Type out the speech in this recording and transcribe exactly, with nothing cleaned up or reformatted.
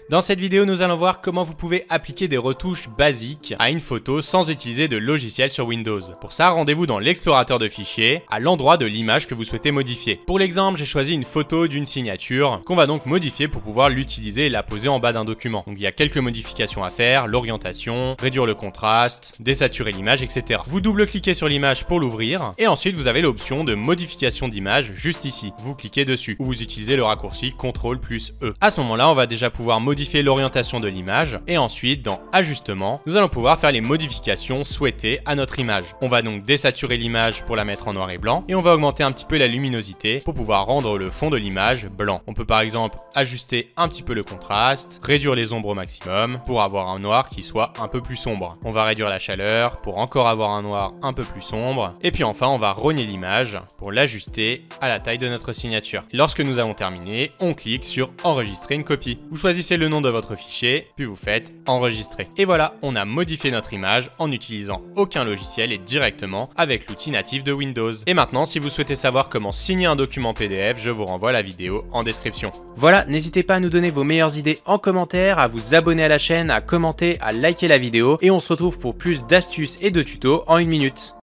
Dans cette vidéo, nous allons voir comment vous pouvez appliquer des retouches basiques à une photo sans utiliser de logiciel sur Windows. Pour ça, rendez-vous dans l'explorateur de fichiers, à l'endroit de l'image que vous souhaitez modifier. Pour l'exemple, j'ai choisi une photo d'une signature qu'on va donc modifier pour pouvoir l'utiliser et la poser en bas d'un document. Donc il y a quelques modifications à faire, l'orientation, réduire le contraste, désaturer l'image, et cetera. Vous double-cliquez sur l'image pour l'ouvrir et ensuite vous avez l'option de modification d'image juste ici. Vous cliquez dessus ou vous utilisez le raccourci contrôle plus E. À ce moment-là, on va déjà pouvoir modifier modifier l'orientation de l'image et ensuite dans ajustement, nous allons pouvoir faire les modifications souhaitées à notre image. On va donc désaturer l'image pour la mettre en noir et blanc et on va augmenter un petit peu la luminosité pour pouvoir rendre le fond de l'image blanc. On peut par exemple ajuster un petit peu le contraste, réduire les ombres au maximum pour avoir un noir qui soit un peu plus sombre. On va réduire la chaleur pour encore avoir un noir un peu plus sombre et puis enfin on va rogner l'image pour l'ajuster à la taille de notre signature. Lorsque nous avons terminé, on clique sur enregistrer une copie. Vous choisissez le le nom de votre fichier, puis vous faites enregistrer. Et voilà, on a modifié notre image en n'utilisant aucun logiciel et directement avec l'outil natif de Windows. Et maintenant, si vous souhaitez savoir comment signer un document P D F, je vous renvoie la vidéo en description. Voilà, n'hésitez pas à nous donner vos meilleures idées en commentaire, à vous abonner à la chaîne, à commenter, à liker la vidéo, et on se retrouve pour plus d'astuces et de tutos en une minute.